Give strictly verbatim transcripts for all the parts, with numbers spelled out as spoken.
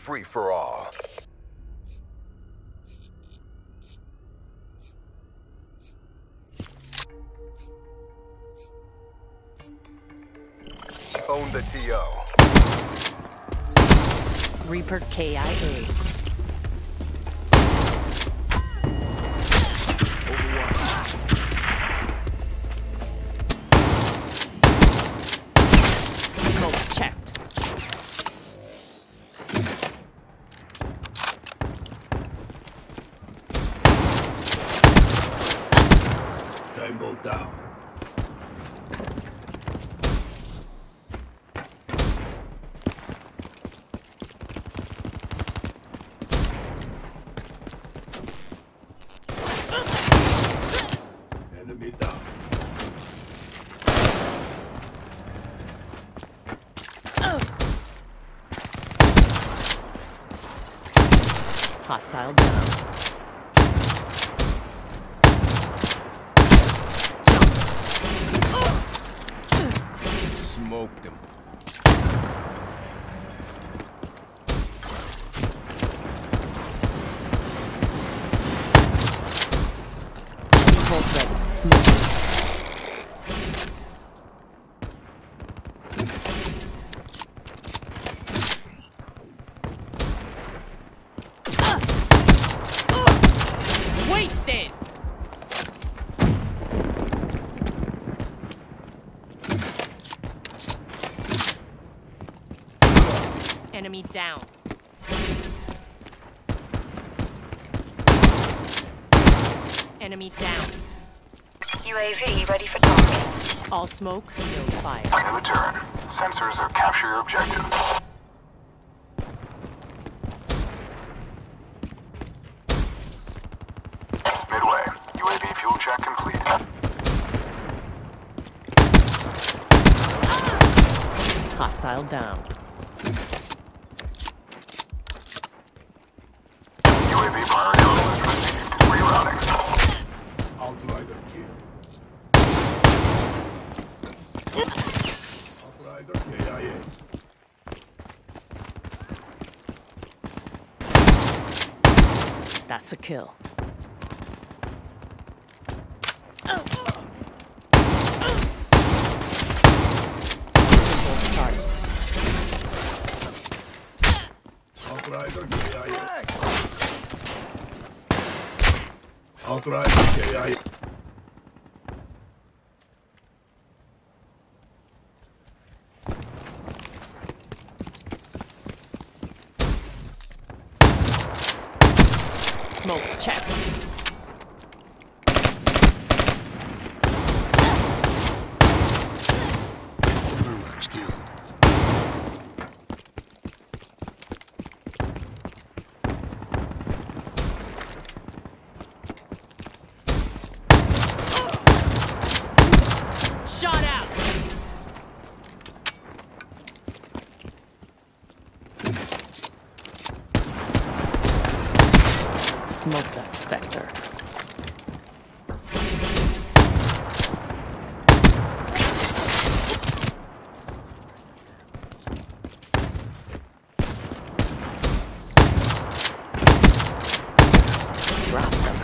free-for-all. Own the T O. Reaper K I A. Tango down. Enemy down. Hostile down. Smoked him. Default ready. Smoke. Wasted! Enemy down. Enemy down. U A V ready for target. All smoke, no fire. New turn. Sensors are capture your objective. Midway. U A V fuel check complete. Hostile down. U A V priority list received. Rerouting. Outrider kill. Outrider K I A. That's a kill. Outrider K I A. Outrider K I A. Smoke, check. Overwatch kill. Shot out! Smoke that Spectre. Drop them.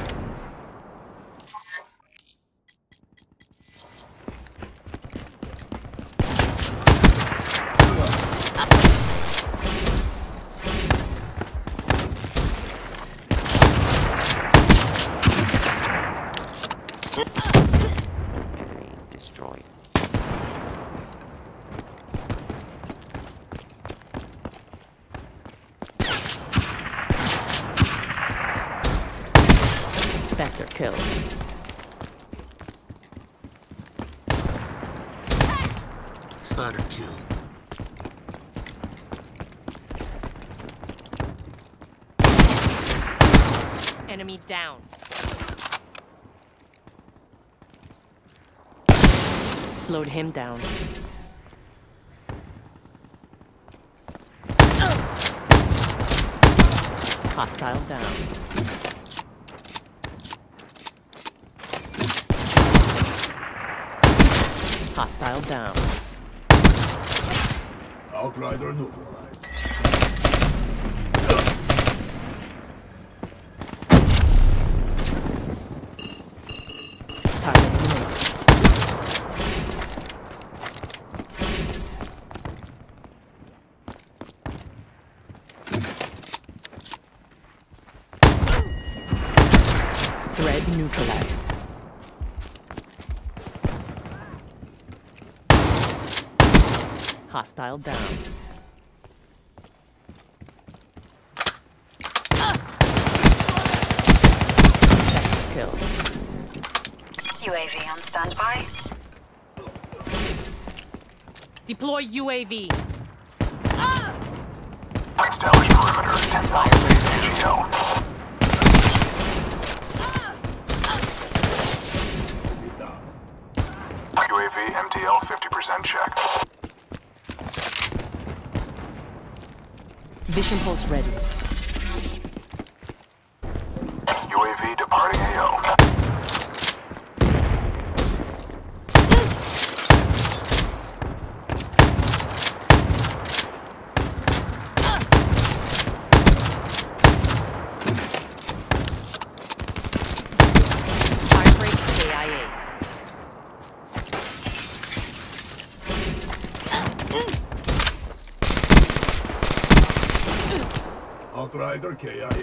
Enemy destroyed. Spectre killed. Spider kill. Enemy down. Slowed him down. Hostile down. Hostile down. Outrider neutralized. Threat neutralized. Hostile down. Second kill. U A V on standby. Deploy U A V. Establish perimeter. ten thousand feet A G L. U A V M T L fifty percent check. Vision pulse ready. U A V departing A O. Firebreak K I A. Outrider K I A.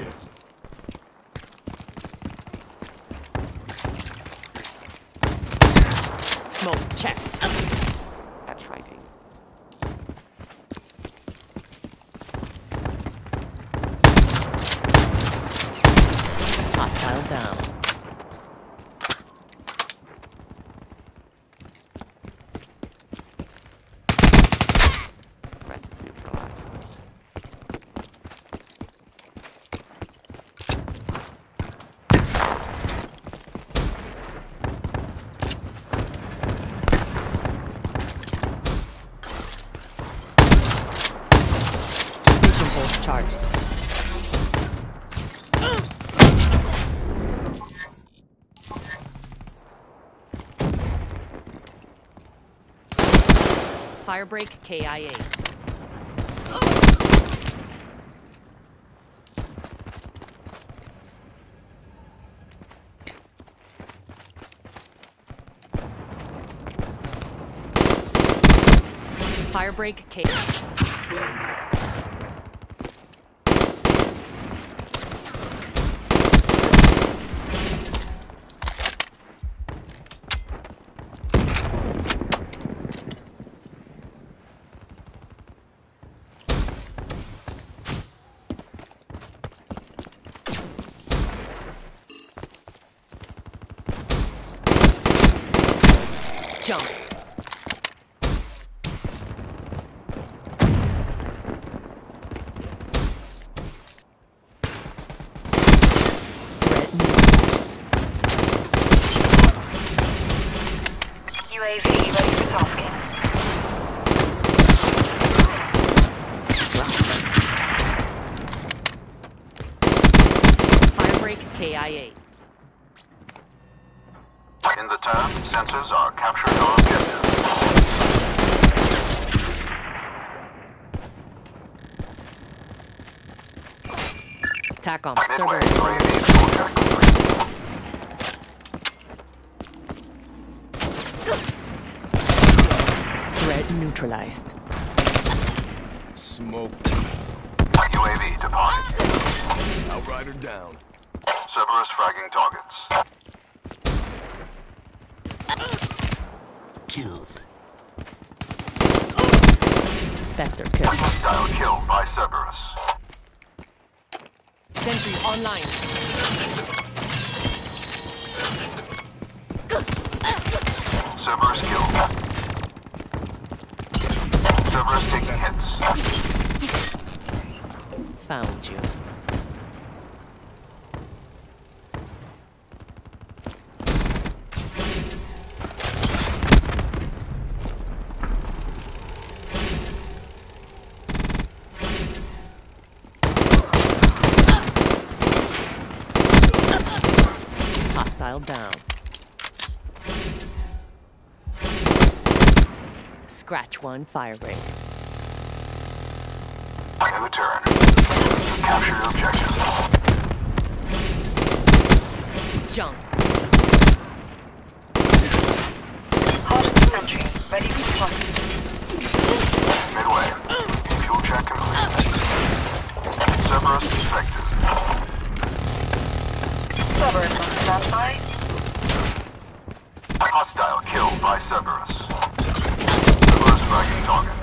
Smoke check. That's writing. Hostile down. Threat neutralized. Vision pulse charged. Firebreak K I A. Firebreak K. Jump. U A V ready for tasking. Firebreak K I A. In the turn, sensors are captured our objective. TACOM Midway, server. U A V full check complete. Threat neutralized. Smoke. U A V departed. Outrider down. Cerberus fragging targets. Killed. Spectre kill. Hostile kill by Cerberus. Sentry online. Cerberus killed. Cerberus taking hits. Found you. Hostile down. Scratch one fire rate. In the turn. Capture your objective. Jump. Hold the sentry ready for deployment. Midway. Fuel check complete. Cerberus effective. Cerberus on Stand by. Hostile killed by Cerberus. Reverse fragging target.